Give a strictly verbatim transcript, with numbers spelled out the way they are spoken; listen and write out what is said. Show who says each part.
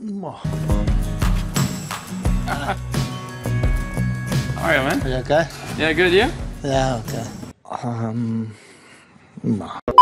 Speaker 1: How are you, man?
Speaker 2: Are you okay?
Speaker 1: Yeah, good, you?
Speaker 2: Yeah, okay. Um, no.